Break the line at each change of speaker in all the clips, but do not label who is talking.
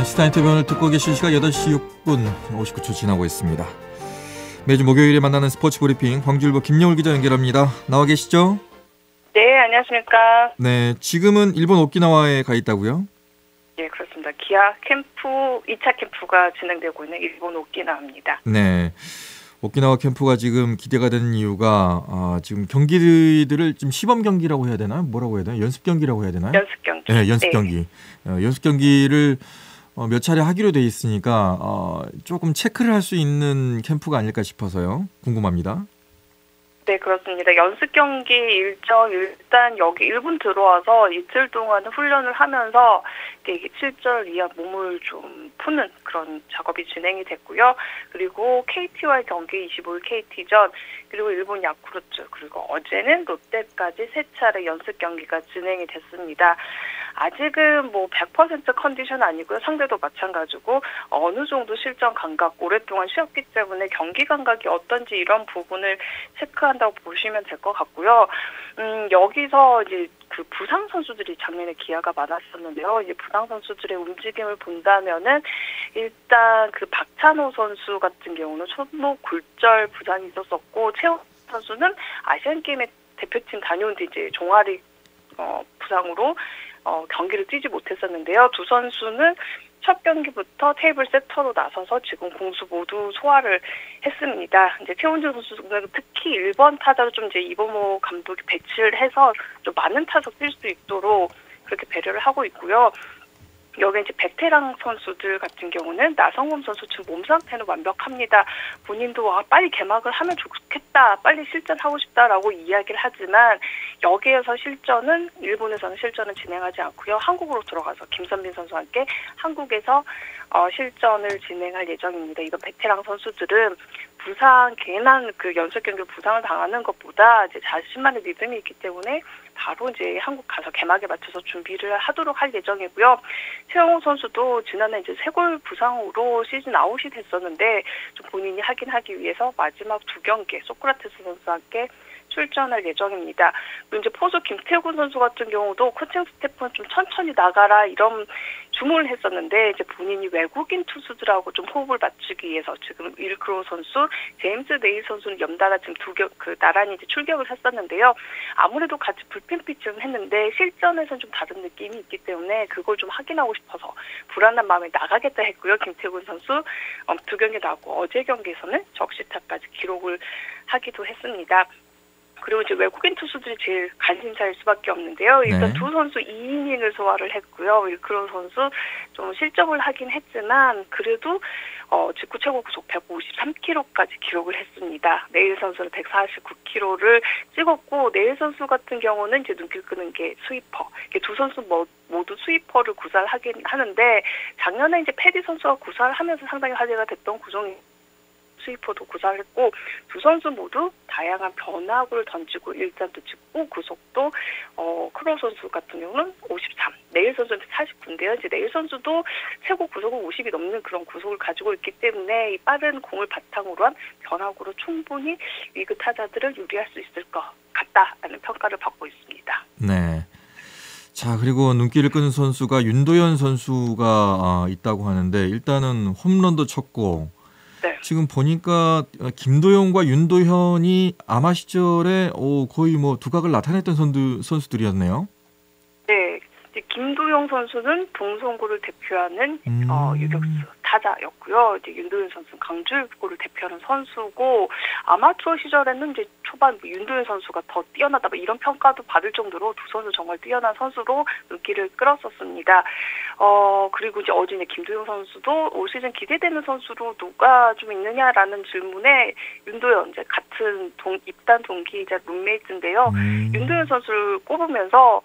네, 스타인터뷰를 듣고 계신 시각 8시 6분 59초 지나고 있습니다. 매주 목요일에 만나는 스포츠 브리핑 광주일보 김여울 기자 연결합니다. 나와 계시죠?
네, 안녕하십니까.
네, 지금은 일본 오키나와에 가 있다고요?
네, 그렇습니다. 기아 캠프 2차 캠프가 진행되고 있는 일본 오키나와입니다.
네, 오키나와 캠프가 지금 기대가 되는 이유가 지금 경기들을 좀 시범 경기라고 해야 되나요? 뭐라고 해야 되나요? 연습 경기라고 해야 되나요?
연습 경기.
네, 연습 경기. 연습 경기를 몇 차례 하기로 돼 있으니까 조금 체크를 할 수 있는 캠프가 아닐까 싶어서요. 궁금합니다.
네, 그렇습니다. 연습 경기 일정 일단 여기 일본 들어와서 이틀 동안 훈련을 하면서 실전 위한 몸을 좀 푸는 그런 작업이 진행이 됐고요. 그리고 KT와의 경기 25일 KT전, 그리고 일본 야쿠르트, 그리고 어제는 롯데까지 3차례 연습 경기가 진행이 됐습니다. 아직은 100% 컨디션 아니고요. 상대도 마찬가지고 어느 정도 실전 감각, 오랫동안 쉬었기 때문에 경기 감각이 어떤지 이런 부분을 체크한다고 보시면 될 것 같고요. 여기서 이제 그 부상 선수들이 작년에 기아가 많았었는데요. 이제 부상 선수들의 움직임을 본다면은 일단 그 박찬호 선수 같은 경우는 손목 굴절 부상이 있었었고, 최호 선수는 아시안 게임에 대표팀 다녀온 뒤 이제 종아리 부상으로 경기를 뛰지 못했었는데요. 두 선수는 첫 경기부터 테이블 세터로 나서서 지금 공수 모두 소화를 했습니다. 이제 최원준 선수는 특히 1번 타자로 좀 이제 이범호 감독이 배치를 해서 좀 많은 타석 뛸 수 있도록 그렇게 배려를 하고 있고요. 여기 이제 베테랑 선수들 같은 경우는 나성범 선수 지금 몸 상태는 완벽합니다. 본인도 빨리 개막을 하면 좋겠다, 빨리 실전하고 싶다라고 이야기를 하지만 여기에서 실전은 일본에서는 실전을 진행하지 않고요. 한국으로 들어가서 김선빈 선수와 함께 한국에서 실전을 진행할 예정입니다. 이런 베테랑 선수들은 괜한 그 연습 경기 부상을 당하는 것보다 이제 자신만의 리듬이 있기 때문에 바로 이제 한국 가서 개막에 맞춰서 준비를 하도록 할 예정이고요. 최영호 선수도 지난해 이제 쇄골 부상으로 시즌 아웃이 됐었는데 좀 본인이 하기 위해서 마지막 2경기 소크라테스 선수와 함께 출전할 예정입니다. 그리고 이제 포수 김태군 선수 같은 경우도 코칭 스태프는 좀 천천히 나가라 이런 주문을 했었는데 이제 본인이 외국인 투수들하고 좀 호흡을 맞추기 위해서 지금 윌크로 선수, 제임스 네일 선수는 연달아 지금 나란히 이제 출격을 했었는데요. 아무래도 같이 불펜 피칭을 했는데 실전에서는 좀 다른 느낌이 있기 때문에 그걸 좀 확인하고 싶어서 불안한 마음에 나가겠다 했고요. 김태군 선수 2경기 나고 어제 경기에서는 적시타까지 기록을 하기도 했습니다. 그리고 이제 외국인 투수들이 제일 관심사일 수밖에 없는데요. 일단 두 선수 2이닝을 소화를 했고요. 윌크로 선수 좀 실점을 하긴 했지만 그래도 직구 최고 구속 153km까지 기록을 했습니다. 네일 선수는 149km를 찍었고, 네일 선수 같은 경우는 이제 눈길 끄는 게 스위퍼. 두 선수 모두 스위퍼를 구사하긴 하는데 작년에 이제 패디 선수가 구사를 하면서 상당히 화제가 됐던 구종이 스위퍼도 구사를 했고, 두 선수 모두 다양한 변화구를 던지고 일단도 찍고 구속도 크로 선수 같은 경우는 53, 네일 선수는 49인데요. 이제 네일 선수도 최고 구속은 50이 넘는 그런 구속을 가지고 있기 때문에 이 빠른 공을 바탕으로 한 변화구로 충분히 위그 타자들을 유리할 수 있을 것 같다라는 평가를 받고 있습니다.
네. 자, 그리고 눈길을 끄는 선수가 윤도현 선수가 있다고 하는데 일단은 홈런도 쳤고,
네.
지금 보니까 김도영과 윤도현이 아마 시절에 거의 두각을 나타냈던 선수들이었네요.
네. 김도영 선수는 동성고를 대표하는 유격수 타자였고요. 이제 윤도현 선수는 강주일고를 대표하는 선수고, 아마추어 시절에는 이제 초반 윤도현 선수가 더 뛰어나다 이런 평가도 받을 정도로 두 선수 정말 뛰어난 선수로 눈길을 끌었었습니다. 그리고 이제 어제 김도영 선수도 올 시즌 기대되는 선수로 누가 좀 있느냐라는 질문에 윤도현 이제 같은 입단 동기이자 룸메이트인데요. 윤도현 선수를 꼽으면서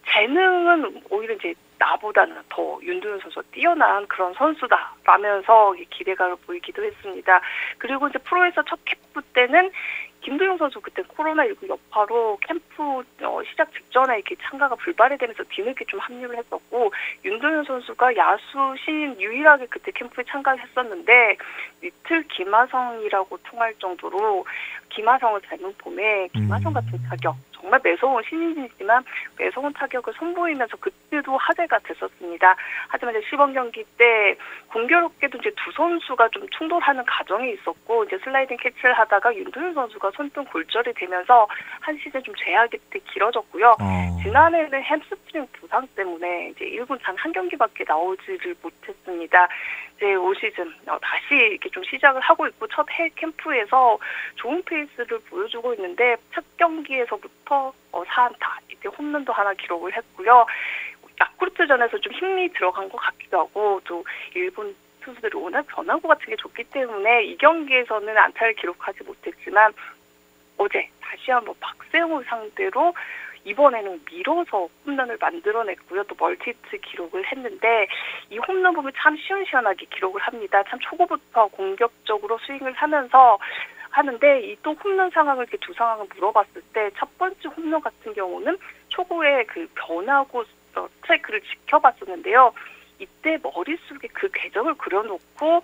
재능은 오히려 이제 나보다는 더 윤도현 선수가 뛰어난 그런 선수다라면서 기대감을 보이기도 했습니다. 그리고 이제 프로에서 첫 캠프 때는 김도영 선수 그때 코로나19 여파로 캠프 시작 직전에 이렇게 참가가 불발이 되면서 뒤늦게 좀 합류를 했었고, 윤도현 선수가 야수 신인 유일하게 그때 캠프에 참가했었는데 리틀 김하성이라고 통할 정도로 김하성을 닮은 봄에 김하성 같은 타격, 정말 매서운 신인이지만 매서운 타격을 선보이면서 그때도 화제가 됐었습니다. 하지만 이제 시범 경기 때 공교롭게도 이제 두 선수가 좀 충돌하는 과정이 있었고 이제 슬라이딩 캐치를 하다가 윤도현 선수가 손등 골절이 되면서 한 시즌 좀 제약이 길어졌고요. 지난해는 햄스트링 부상 때문에 이제 1군 단 한 경기밖에 나오지를 못했습니다. 이제 올 시즌 다시 이렇게 좀 시작을 하고 있고 첫 해외 캠프에서 좋은 페이스를 보여주고 있는데 첫 경기에서부터 4안타 이때 홈런도 하나 기록을 했고요. 야쿠르트전에서 좀 힘이 들어간 것 같기도 하고 또 일본 투수들이 워낙 변화구 같은 게 좋기 때문에 이 경기에서는 안타를 기록하지 못했지만 어제 다시 한번 박세웅을 상대로 이번에는 밀어서 홈런을 만들어냈고요. 또 멀티히트 기록을 했는데 이 홈런 보면 참 시원시원하게 기록을 합니다. 참 초구부터 공격적으로 스윙을 하면서 하는데 이 또 홈런 상황을 이렇게 두 상황을 물어봤을 때 첫 번째 홈런 같은 경우는 초구의 그 변화구 스트라이크를 지켜봤었는데요. 이때 머릿속에 그 궤적을 그려놓고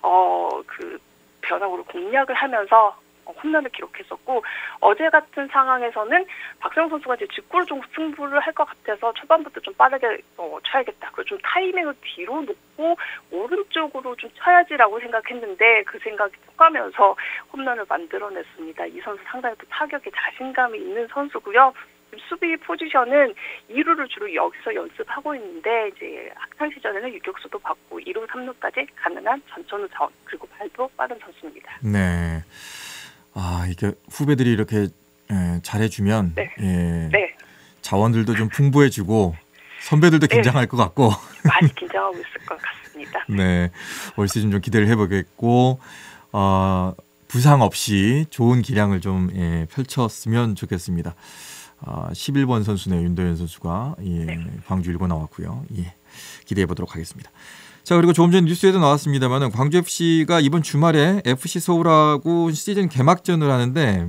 그 변화구를 공략을 하면서 홈런을 기록했었고 어제 같은 상황에서는 박세웅 선수가 이제 직구로 좀 승부를 할 것 같아서 초반부터 좀 빠르게 쳐야겠다. 그리고 좀 타이밍을 뒤로 놓고 오른쪽으로 좀 쳐야지라고 생각했는데 그 생각이 통하면서 홈런을 만들어냈습니다. 이 선수 상당히 또 타격에 자신감이 있는 선수고요. 수비 포지션은 2루를 주로 여기서 연습하고 있는데 이제 학창 시절에는 유격수도 받고 2루, 3루까지 가능한 전천후 자원 그리고 발도 빠른 선수입니다.
네. 이게 후배들이 이렇게 잘해주면
네.
네. 자원들도 좀 풍부해지고 선배들도 긴장할 것 같고
많이 긴장하고 있을 것 같습니다.
네, 올 시즌 좀 기대를 해보겠고 부상 없이 좋은 기량을 좀 펼쳤으면 좋겠습니다. 11번 선수네요. 윤도현 선수가 광주 일고 나왔고요. 기대해 보도록 하겠습니다. 자, 그리고 조금 전 뉴스에도 나왔습니다만 광주 FC가 이번 주말에 FC 서울하고 시즌 개막전을 하는데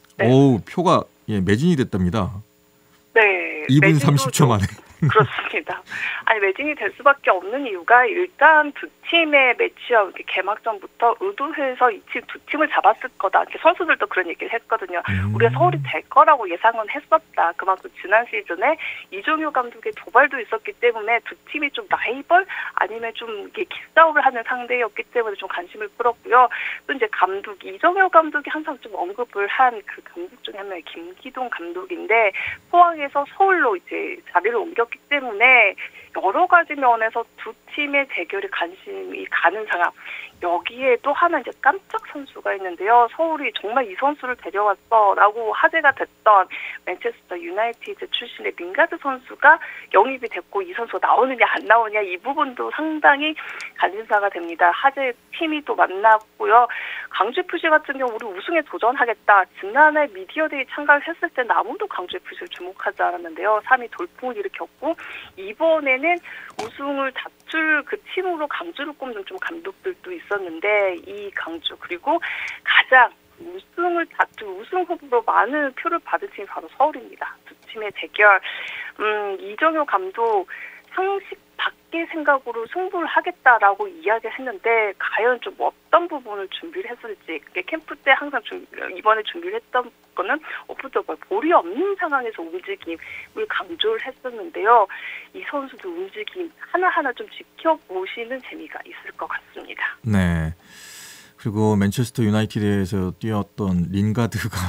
표가 매진이 됐답니다.
네.
2분 30초 만에.
그렇습니다. 아니 매진이 될 수밖에 없는 이유가 일단 두 팀의 매치업 개막전부터 의도해서 이 팀 두 팀을 잡았을 거다. 이렇게 선수들도 그런 얘기를 했거든요. 우리가 서울이 될 거라고 예상은 했었다. 그만큼 지난 시즌에 이종효 감독의 도발도 있었기 때문에 두 팀이 좀 라이벌 아니면 좀 기싸움을 하는 상대였기 때문에 좀 관심을 끌었고요. 또 이제 감독 이종효 감독이 항상 좀 언급을 한 그 감독 중에 한 명이 김기동 감독인데 포항에서 서울로 이제 자리를 옮겼기 때문에 여러 가지 면에서 두 팀의 대결에 관심이 가는 상황. 여기에 또 하나 이제 깜짝 선수가 있는데요. 서울이 정말 이 선수를 데려왔어라고 화제가 됐던 맨체스터 유나이티드 출신의 링가드 선수가 영입이 됐고 이 선수가 나오느냐 안 나오느냐 이 부분도 상당히 관심사가 됩니다. 화제 팀이 또 만났고요. 광주 FC 같은 경우 우리 우승에 도전하겠다. 지난해 미디어데이 참가했을 때 아무도 광주 FC를 주목하지 않았는데요. 3위 돌풍을 일으켰고 이번에는 우승을 다툴 그 팀으로 강주를 꼽는 좀 감독들도 있었는데 이 강주 그리고 가장 우승을 다투 우승 후보로 많은 표를 받은 팀이 바로 서울입니다. 두 팀의 대결. 이정효 감독 상식 밖의 생각으로 승부를 하겠다라고 이야기를 했는데 과연 좀 어떤 부분을 준비를 했을지 캠프 때 항상 이번에 준비를 했던 거는 오프 더 볼, 볼이 없는 상황에서 움직임을 강조를 했었는데요. 이 선수들 움직임 하나하나 좀 지켜보시는 재미가 있을 것 같습니다.
네. 그리고 맨체스터 유나이티드에서 뛰었던 린가드가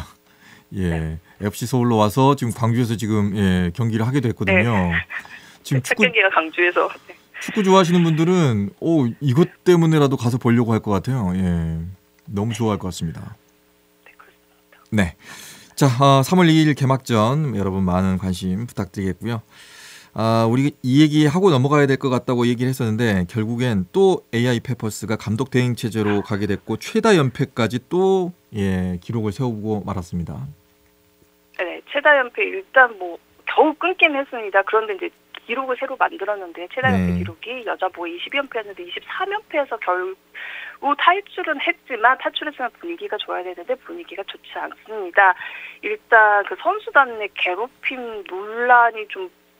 FC 서울로 와서 지금 광주에서 지금 경기를 하게 됐거든요.
네.
지금
첫 경기가 강주에서.
축구 좋아하시는 분들은 이것 때문에라도 가서 보려고 할 것 같아요. 너무 좋아할 것 같습니다.
네, 그렇습니다.
네. 자, 3월 2일 개막전 여러분 많은 관심 부탁드리겠고요. 우리 이 얘기 하고 넘어가야 될 것 같다고 얘기를 했었는데 결국엔 또 AI 페퍼스가 감독 대행 체제로 가게 됐고 최다 연패까지 또 기록을 세우고 말았습니다.
네, 최다 연패 일단 겨우 끊긴 했습니다. 그런데 이제 기록을 새로 만들었는데 최다 연패 기록이 여자부 20연패였는데 23연패에서 결국 탈출은 했지만 탈출했으면 분위기가 좋아야 되는데 분위기가 좋지 않습니다. 일단 그 선수단 내 괴롭힘 논란이 좀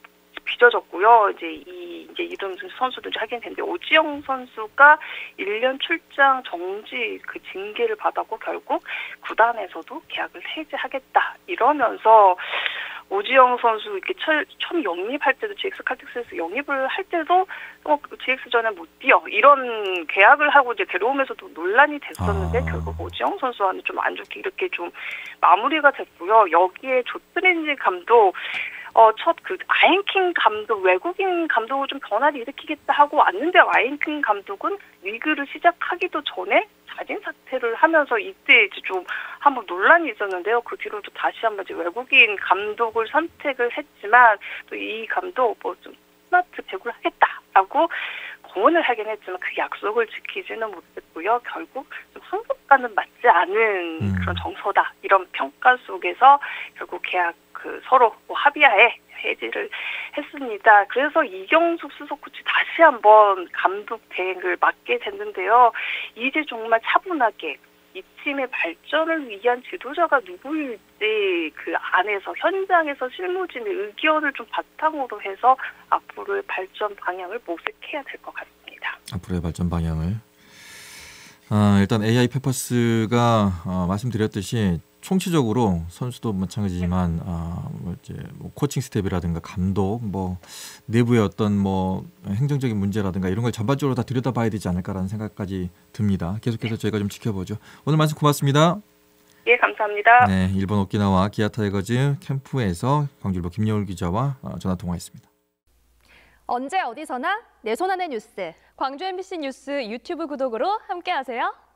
빚어졌고요. 이제 이름 선수도 이제 하긴 됐는데 오지영 선수가 1년 출장 정지 그 징계를 받았고 결국 구단에서도 계약을 해지하겠다 이러면서 오지영 선수 이렇게 처음 영입할 때도 GX 칼텍스에서 영입을 할 때도 GX전에 못 뛰어 이런 계약을 하고 이제 데려오면서도 논란이 됐었는데 결국 오지영 선수와는 좀 안 좋게 이렇게 좀 마무리가 됐고요. 여기에 조트렌지 감독 첫 그 아인킹 감독 외국인 감독을 좀 변화를 일으키겠다 하고 왔는데 아인킹 감독은 리그를 시작하기도 전에 자진 사퇴를 하면서 이때 이제 좀 한번 논란이 있었는데요. 그 뒤로도 다시 한번 이제 외국인 감독을 선택을 했지만 또 이 감독 뭐 좀 스마트 배구를 하겠다라고 공언을 하긴 했지만 그 약속을 지키지는 못했고요. 결국 좀 한국과는 맞지 않은 그런 정서다 이런 평가 속에서 결국 계약 서로 합의하에 해지를 했습니다. 그래서 이경숙 수석 코치 다시 한번 감독 대행을 맡게 됐는데요. 이제 정말 차분하게 이 팀의 발전을 위한 지도자가 누구일지 그 안에서 현장에서 실무진의 의견을 좀 바탕으로 해서 앞으로의 발전 방향을 모색해야 될 것 같습니다.
앞으로의 발전 방향을. 일단 AI 페퍼스가 말씀드렸듯이 총체적으로 선수도 마찬가지지만 코칭 스텝이라든가 감독 내부의 어떤 행정적인 문제라든가 이런 걸 전반적으로 다 들여다봐야 되지 않을까라는 생각까지 듭니다. 계속해서 저희가 좀 지켜보죠. 오늘 말씀 고맙습니다.
예, 감사합니다.
네, 일본 오키나와 기아 타이거즈 캠프에서 광주일보 김여울 기자와 전화 통화했습니다.
언제 어디서나 내 손 안의 뉴스.
광주 MBC 뉴스 유튜브 구독으로 함께하세요.